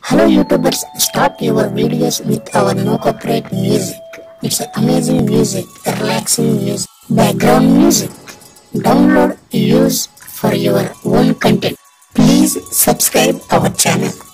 Hello YouTubers, start your videos with our no copyright music. It's amazing music, relaxing music, background music. Download, use for your own content. Please subscribe our channel.